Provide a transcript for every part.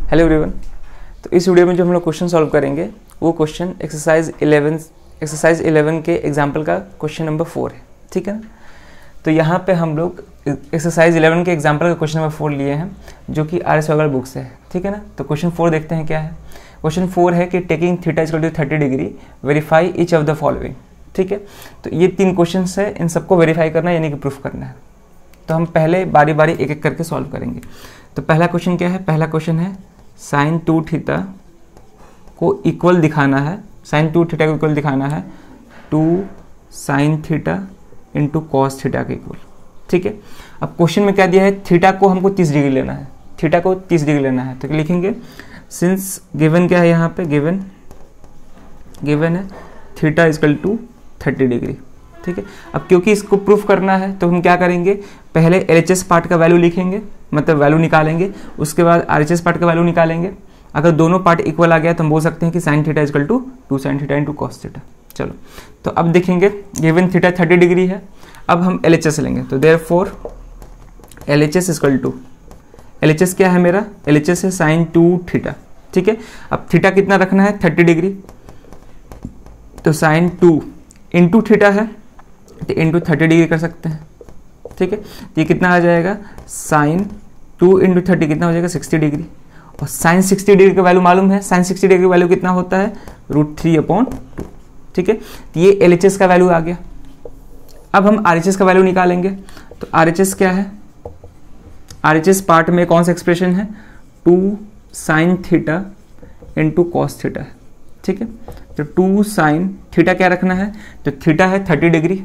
Hello everyone. तो इस video में जो हम लोग क्वेश्चन सॉल्व करेंगे वो क्वेश्चन एक्सरसाइज 11 के एग्जाम्पल का क्वेश्चन नंबर 4 है, ठीक है ना। तो यहाँ पे हम लोग एक्सरसाइज 11 के एग्जाम्पल का क्वेश्चन नंबर 4 लिए हैं जो कि RS वगैरह बुक से है, ठीक है ना। तो क्वेश्चन 4 देखते हैं क्या है। क्वेश्चन 4 है कि taking theta equal to 30 degree verify each of the following, ठीक है। तो ये 3 क्वेश्चन है, इन सबको वेरीफाई करना है यानी कि प्रूफ करना है। तो हम पहले बारी बारी एक एक करके सॉल्व करेंगे। तो पहला क्वेश्चन क्या है, पहला क्वेश्चन है साइन 2 थीटा को इक्वल दिखाना है, साइन 2 थीटा को इक्वल दिखाना है 2 sine theta into cos theta के इक्वल, ठीक है। अब क्वेश्चन में क्या दिया है, थीटा को हमको 30 डिग्री लेना है, थीटा को 30 डिग्री लेना है। तो लिखेंगे सिंस गिवन क्या है, यहाँ पे गिवन है थीटा इक्वल टू 30 डिग्री, ठीक है। अब क्योंकि इसको प्रूफ करना है तो हम क्या करेंगे, पहले LHS पार्ट का वैल्यू लिखेंगे, मतलब वैल्यू निकालेंगे, उसके बाद RHS पार्ट का वैल्यू निकालेंगे। अगर दोनों पार्ट इक्वल आ गया तो हम बोल सकते हैं कि sine theta equal to 2 sine theta into cos theta. चलो तो अब देखेंगे गिवन थीटा 30 डिग्री है, अब हम LHS लेंगे। तो therefore LHS equal to, LHS क्या है मेरा, LHS है साइन 2 थीटा, ठीक है। अब थीटा कितना रखना है 30 डिग्री, तो साइन 2 इंटू थीटा है तो इंटू 30 डिग्री कर सकते हैं, ठीक है। तो ये कितना आ जाएगा, साइन 2 इंटू 30 कितना हो जाएगा 60 डिग्री। और साइन 60 डिग्री का वैल्यू मालूम है, साइन 60 डिग्री का वैल्यू कितना होता है √3/2, ठीक है। तो ये LHS का वैल्यू आ गया। अब हम RHS का वैल्यू निकालेंगे। तो RHS क्या है, RHS पार्ट में कौन सा एक्सप्रेशन है, 2 sine theta into cos theta है, ठीक है। तो 2 साइन थीटा क्या रखना है, तो थीटा है 30 डिग्री,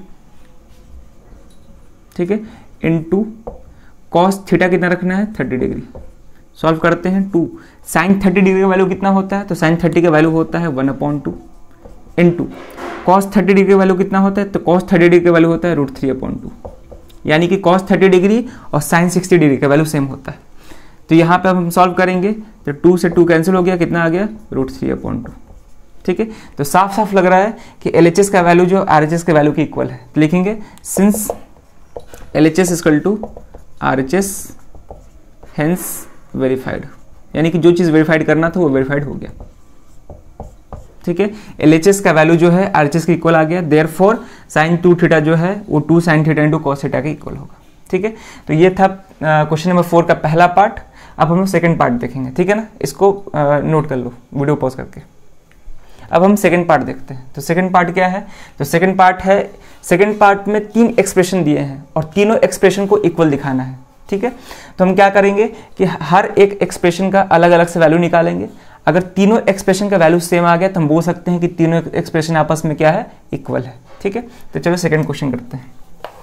ठीक है, इंटू कॉस थीटा कितना रखना है 30 डिग्री। सॉल्व करते हैं। 2 साइन 30 डिग्री का वैल्यू कितना होता है, तो साइन 30 का वैल्यू होता है 1/2 इंटू कॉस 30 डिग्री का वैल्यू कितना होता है, तो कॉस 30 डिग्री का वैल्यू होता है √3/2, यानी कि कॉस 30 डिग्री और साइन 60 डिग्री का वैल्यू सेम होता है। तो यहाँ पे हम सॉल्व करेंगे तो 2 से 2 कैंसिल हो गया, कितना आ गया √3/2, ठीक है। तो साफ साफ लग रहा है कि LHS का वैल्यू जो RHS के वैल्यू के इक्वल है। तो लिखेंगे since LHS equal to RHS hence verified, यानी कि जो चीज़ वेरीफाइड करना था वो वेरीफाइड हो गया, ठीक है। LHS का वैल्यू जो है RHS के इक्वल आ गया, देयरफॉर साइन 2 थीटा जो है वो 2 sine theta into cos theta के इक्वल होगा, ठीक है। तो ये था क्वेश्चन नंबर 4 का पहला पार्ट। अब हम सेकंड पार्ट देखेंगे, ठीक है ना। इसको नोट कर लो वीडियो पॉज करके। अब हम सेकंड पार्ट देखते हैं। तो सेकंड पार्ट क्या है, तो सेकंड पार्ट है, सेकंड पार्ट में 3 एक्सप्रेशन दिए हैं और तीनों एक्सप्रेशन को इक्वल दिखाना है, ठीक है। तो हम क्या करेंगे कि हर एक एक्सप्रेशन का अलग अलग से वैल्यू निकालेंगे। अगर तीनों एक्सप्रेशन का वैल्यू सेम आ गया तो हम बोल सकते हैं कि तीनों एक्सप्रेशन आपस में क्या है, इक्वल है, ठीक है। तो चलो सेकंड क्वेश्चन करते हैं।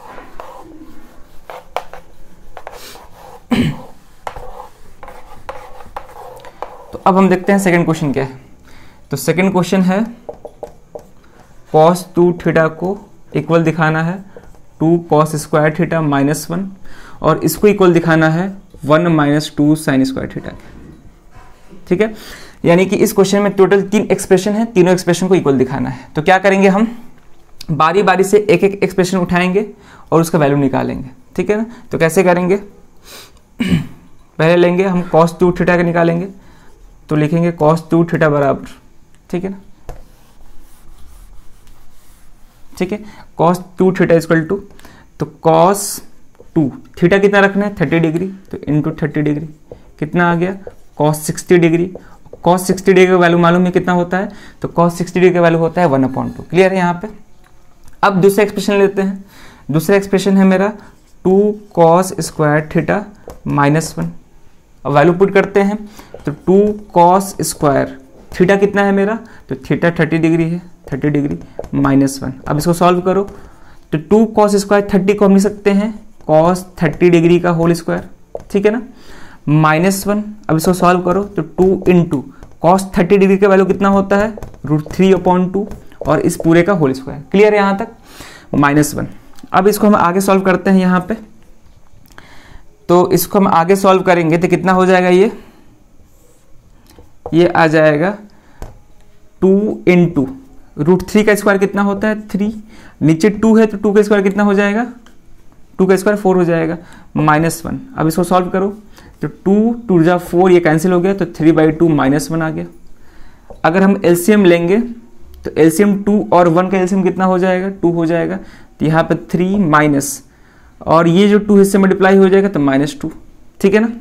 तो अब हम देखते हैं सेकंड क्वेश्चन क्या है। तो सेकंड क्वेश्चन है cos 2 थीटा को इक्वल दिखाना है 2 cos स्क्वायर थीटा -1 और इसको इक्वल दिखाना है 1 - 2 साइन स्क्वायर थीटा, ठीक है। यानी कि इस क्वेश्चन में टोटल 3 एक्सप्रेशन है, तीनों एक्सप्रेशन को इक्वल दिखाना है। तो क्या करेंगे, हम बारी बारी से एक एक एक्सप्रेशन उठाएंगे और उसका वैल्यू निकालेंगे, ठीक है ना। तो कैसे करेंगे, पहले लेंगे हम cos 2 थीटा का निकालेंगे। तो लिखेंगे cos 2 थीटा बराबर, ठीक है ना, ठीक है, cos 2 थीटा इक्वल टू, तो cos 2 थीटा कितना रखना है 30 डिग्री, तो इंटू 30 डिग्री कितना आ गया cos 60 डिग्री। cos 60 डिग्री का वैल्यू मालूम है कितना होता है, तो cos 60 डिग्री का वैल्यू होता है 1/2। क्लियर है यहाँ पे। अब दूसरा एक्सप्रेशन लेते हैं। दूसरा एक्सप्रेशन है मेरा 2 cos स्क्वायर थीटा -1। अब वैल्यू पुट करते हैं तो 2 cos स्क्वायर थीटा कितना है मेरा, तो थीटा 30 डिग्री है, 30 डिग्री -1। अब इसको सॉल्व करो तो 2 cos स्क्वायर 30 को हम लिख सकते हैं cos 30 डिग्री का होल स्क्वायर, ठीक है ना, -1। अब इसको सॉल्व करो तो 2 इंटू cos 30 डिग्री का वैल्यू कितना होता है √3/2 और इस पूरे का होल स्क्वायर। क्लियर है यहाँ तक, -1। अब इसको हम आगे सॉल्व करते हैं यहाँ पे। तो इसको हम आगे सॉल्व करेंगे तो कितना हो जाएगा, ये आ जाएगा 2 इंटू √3 का स्क्वायर कितना होता है 3, नीचे 2 है तो 2 का स्क्वायर कितना हो जाएगा, 2 का स्क्वायर 4 हो जाएगा, -1। अब इसको सॉल्व करो तो 2 जा 4 ये कैंसिल हो गया, तो 3/2 -1 आ गया। अगर हम एलसीएम लेंगे तो एलसीएम 2 और 1 का एलसीएम कितना हो जाएगा, 2 हो जाएगा। तो यहाँ पे 3 माइनस, और ये जो 2 हिस्से मल्टीप्लाई हो जाएगा तो -2, ठीक है ना।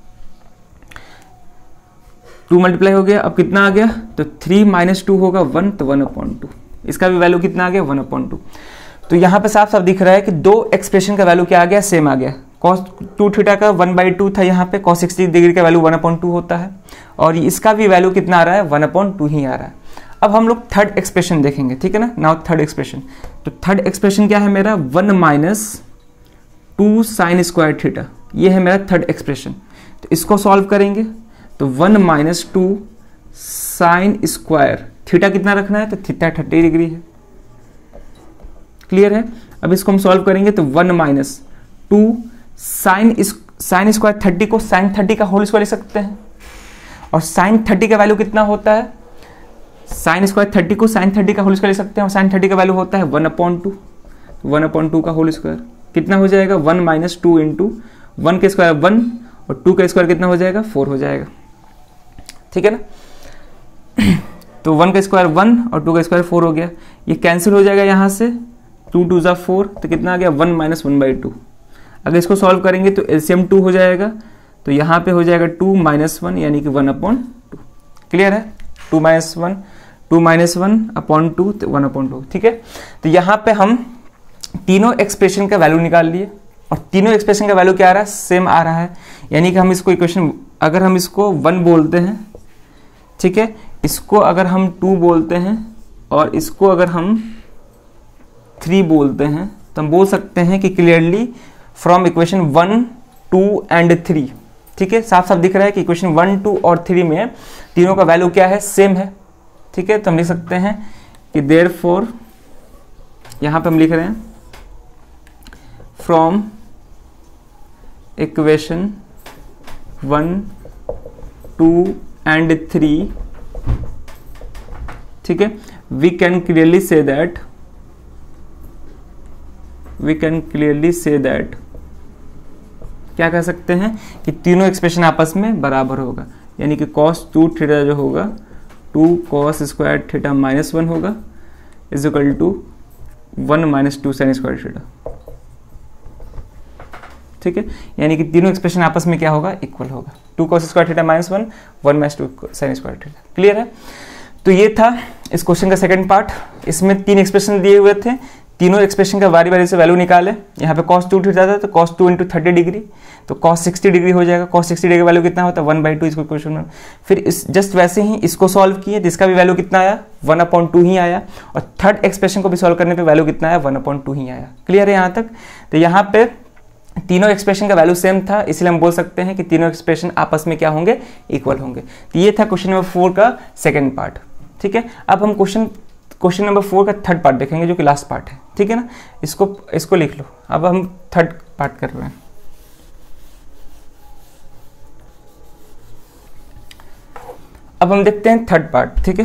2 मल्टीप्लाई हो गया, अब कितना आ गया, तो 3 - 2 होगा 1, तो 1/2। इसका भी वैल्यू कितना आ गया, 1/2। तो यहाँ पे साफ साफ दिख रहा है कि दो एक्सप्रेशन का वैल्यू क्या आ गया, सेम आ गया। cos 2 थीटा का 1/2 था, यहाँ पे cos 60 डिग्री का वैल्यू 1/2 होता है, और इसका भी वैल्यू कितना आ रहा है, 1/2 ही आ रहा है। अब हम लोग थर्ड एक्सप्रेशन देखेंगे, ठीक है ना। नाउ थर्ड एक्सप्रेशन, तो थर्ड एक्सप्रेशन क्या है मेरा, 1 - 2 sin स्क्वायर थीटा, ये है मेरा थर्ड एक्सप्रेशन। तो इसको सॉल्व करेंगे तो 1 - 2 sin स्क्वायर थीटा कितना रखना है, तो थीटा 30 डिग्री है, क्लियर है। अब इसको हम सॉल्व करेंगे तो 1 - 2 sin स्क्वायर 30 को sin 30 का होल स्क्वायर लिख सकते हैं, और sin 30 का वैल्यू कितना होता है, sin स्क्वायर 30 को sin 30 का होल स्क्वायर लिख सकते हैं, और sin 30 का वैल्यू होता है 1/2। 1/2 का होल स्क्वायर कितना हो जाएगा, 1 - 2 इंटू 1 के स्क्वायर 1 और 2 का स्क्वायर कितना हो जाएगा, 4 हो जाएगा, ठीक है ना। तो 1 का स्क्वायर 1 और 2 का स्क्वायर 4 हो गया, ये कैंसिल हो जाएगा यहाँ से, 2 जा 4, तो कितना आ गया, 1 - 1/2। अगर इसको सॉल्व करेंगे तो एलसीएम 2 हो जाएगा, तो यहाँ पे हो जाएगा 2 - 1 यानी कि 1/2, क्लियर है। 2 - 1/2 तो 1/2, ठीक है। तो यहाँ पे हम तीनों एक्सप्रेशन का वैल्यू निकाल लिए, और तीनों एक्सप्रेशन का वैल्यू क्या आ रहा है, सेम आ रहा है। यानी कि हम इसको इक्वेशन, अगर हम इसको 1 बोलते हैं, ठीक है, इसको अगर हम 2 बोलते हैं, और इसको अगर हम 3 बोलते हैं, तो हम बोल सकते हैं कि क्लियरली फ्रॉम इक्वेशन 1, 2 एंड 3, ठीक है। साफ साफ दिख रहा है कि इक्वेशन 1, 2 और 3 में तीनों का वैल्यू क्या है, सेम है, ठीक है। तो हम लिख सकते हैं कि देयरफॉर, यहां पे हम लिख रहे हैं फ्रॉम इक्वेशन 1, 2 एंड 3, ठीक है, we can clearly see that क्या कह सकते हैं कि तीनों एक्सप्रेशन आपस में बराबर होगा। यानी कि cos 2 थीटा जो होगा 2 cos स्क्वायर थीटा -1 होगा, is equal to 1 - 2 sin square theta, ठीक है। यानी कि तीनों एक्सप्रेशन आपस में क्या होगा, इक्वल होगा। 2 cos square theta -1, 1 - 2 sin square theta, clear है। तो ये था इस क्वेश्चन का सेकंड पार्ट। इसमें 3 एक्सप्रेशन दिए हुए थे, तीनों एक्सप्रेशन का बारी बारी से वैल्यू निकाले। यहाँ पे cos 2 थीटा था, तो cos 2 × 30 डिग्री, तो cos 60 डिग्री हो जाएगा। cos 60 डिग्री वैल्यू कितना होता है, 1/2, इसको क्वेश्चन में। फिर इस जस्ट वैसे ही इसको सॉल्व किए, जिसका भी वैल्यू कितना आया, 1/2 ही आया, और थर्ड एक्सप्रेशन को भी सॉल्व करने पे वैल्यू कितना आया, 1/2 ही आया, क्लियर है यहाँ तक। तो यहाँ पे तीनों एक्सप्रेशन का वैल्यू सेम था, इसलिए हम बोल सकते हैं कि तीनों एक्सप्रेशन आपस में क्या होंगे, इक्वल होंगे। तो ये था क्वेश्चन नंबर 4 का सेकेंड पार्ट, ठीक है। अब हम क्वेश्चन नंबर 4 का थर्ड पार्ट देखेंगे, जो कि लास्ट पार्ट है, ठीक है ना। इसको लिख लो। अब हम थर्ड पार्ट कर रहे हैं। अब हम देखते हैं थर्ड पार्ट, ठीक है।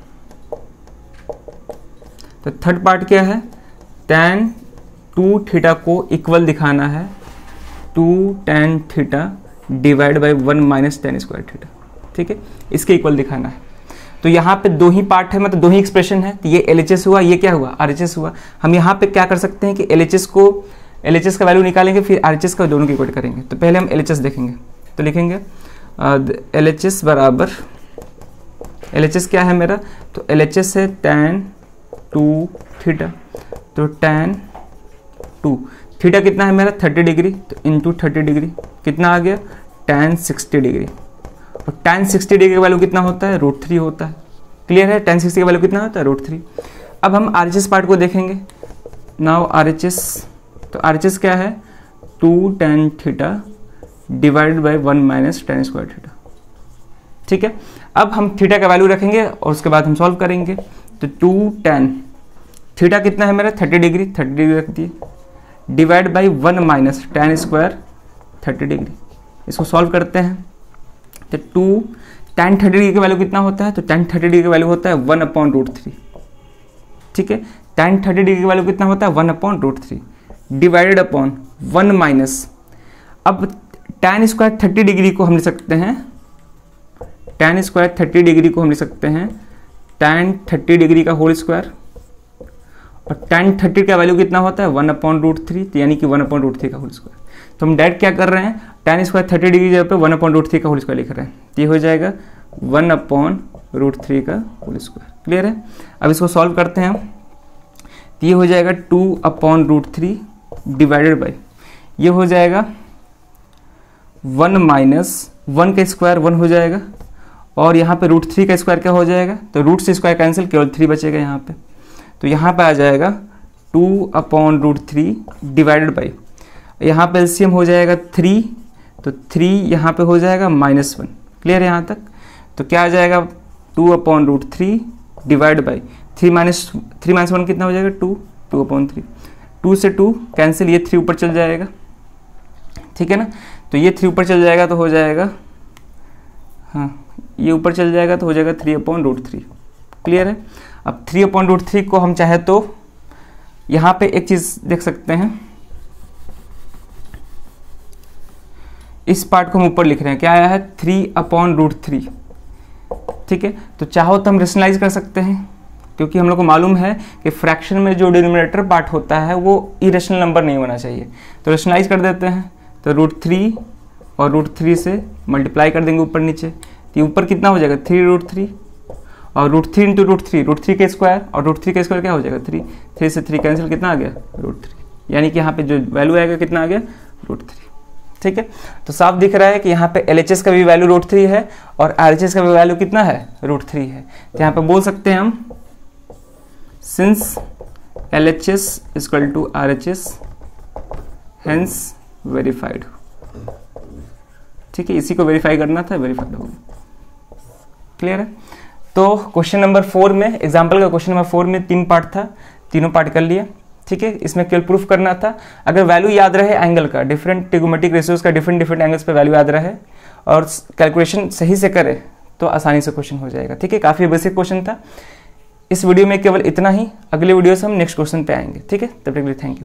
तो थर्ड पार्ट क्या है, tan 2 थीटा को इक्वल दिखाना है 2 tan theta divide by 1 - tan square theta, ठीक है, इसके इक्वल दिखाना है। तो यहाँ पे 2 ही पार्ट है, मतलब 2 ही एक्सप्रेशन है। तो ये LHS हुआ, ये क्या हुआ, RHS हुआ। हम यहाँ पे क्या कर सकते हैं कि LHS का वैल्यू निकालेंगे, फिर RHS का, दोनों की इक्वेट करेंगे। तो पहले हम LHS देखेंगे, तो लिखेंगे LHS बराबर, LHS क्या है मेरा, तो LHS है tan 2 थीटा, तो tan 2 थीटा कितना है मेरा, 30 डिग्री, तो इंटू 30 डिग्री कितना आ गया, tan 60 डिग्री, और tan 60 डिग्री का वैल्यू कितना होता है, √3 होता है, क्लियर है। tan 60 का वैल्यू कितना होता है, √3। अब हम RHS पार्ट को देखेंगे। नाउ RHS, तो RHS क्या है, 2 tan theta divided by 1 - tan square theta, ठीक है। अब हम थीटा का वैल्यू रखेंगे और उसके बाद हम सॉल्व करेंगे। तो 2 tan थीटा कितना है मेरा, 30 डिग्री, 30 डिग्री रख दिए, divide by 1 - tan square 30 degree. इसको सॉल्व करते हैं तो 2 tan 30 डिग्री का वैल्यू कितना होता है, तो tan 30 डिग्री का वैल्यू होता है 1/√3, ठीक है। tan 30 डिग्री का वैल्यू कितना होता है, 1/√3 डिवाइडेड अपॉन 1 - अब tan स्क्वायर 30 डिग्री को हम लिख सकते हैं, tan स्क्वायर 30 डिग्री को हम लिख सकते हैं tan 30 डिग्री का होल स्क्वायर, और tan 30 का वैल्यू कितना होता है 1/√3, यानी कि 1/√3 का होल स्क्वायर। तो हम डायरेक्ट क्या कर रहे हैं, tan स्क्वायर 30 डिग्री जगह पे 1/√3 का होल स्क्वायर लिख रहे हैं, ये हो जाएगा 1/√3 का होल स्क्वायर। क्लियर है? अब इसको सॉल्व करते हैं हम, तो ये हो जाएगा 2/√3 डिवाइडेड बाई, ये हो जाएगा 1 माइनस 1 का स्क्वायर 1 हो जाएगा, और यहाँ पे √3 का स्क्वायर क्या हो जाएगा, तो रूट से स्क्वायर कैंसिल, केवल 3 बचेगा यहाँ पे। तो यहाँ पे आ जाएगा 2/√3 डिवाइडेड बाई, यहाँ पे एलसीएम हो जाएगा 3, तो 3 यहाँ पे हो जाएगा -1। क्लियर है यहाँ तक? तो क्या आ जाएगा 2/√3 डिवाइड बाई 3 माइनस 1 कितना हो जाएगा 2/3, 2 से 2 कैंसिल, ये 3 ऊपर चल जाएगा, ठीक है ना। तो ये 3 ऊपर चल जाएगा तो हो जाएगा, हाँ ये ऊपर चल जाएगा तो हो जाएगा 3/√3। क्लियर है? अब 3/√3 को हम चाहे तो यहाँ पे एक चीज़ देख सकते हैं, इस पार्ट को हम ऊपर लिख रहे हैं, क्या आया है 3/√3, ठीक है। तो चाहो तो हम रेशनलाइज कर सकते हैं, क्योंकि हम लोग को मालूम है कि फ्रैक्शन में जो डिनोमिनेटर पार्ट होता है वो इरेशनल नंबर नहीं होना चाहिए। तो रेशनलाइज कर देते हैं, तो √3 और √3 से मल्टीप्लाई कर देंगे ऊपर नीचे, तो ऊपर कितना हो जाएगा 3√3, और √3 इंटू √3 का स्क्वायर, और √3 का स्क्वायर क्या हो जाएगा 3, 3 से 3 कैंसिल, कितना आ गया √3, यानी कि यहाँ पे जो वैल्यू आएगा कितना आ गया √3। ठीक है, तो साफ दिख रहा है कि यहाँ पे LHS का भी वैल्यू √3 है और RHS का भी वैल्यू कितना है √3 है। तो यहाँ पे बोल सकते हैं हम since LHS equal to RHS hence verified. ठीक है, इसी को वेरीफाई करना था, वेरीफाइड हो गया। क्लियर है? तो क्वेश्चन नंबर 4 में, एग्जाम्पल का क्वेश्चन नंबर 4 में 3 पार्ट था, तीनों पार्ट कर लिया। ठीक है, इसमें केवल प्रूफ करना था। अगर वैल्यू याद रहे एंगल का, डिफरेंट ट्रिगोमेट्रिक रेशियोज का डिफरेंट एंगल्स पे वैल्यू याद रहे और कैलकुलेशन सही से करे तो आसानी से क्वेश्चन हो जाएगा। ठीक है, काफ़ी बेसिक क्वेश्चन था। इस वीडियो में केवल इतना ही, अगले वीडियो से हम नेक्स्ट क्वेश्चन पे आएंगे। ठीक है, तब तक के लिए थैंक यू।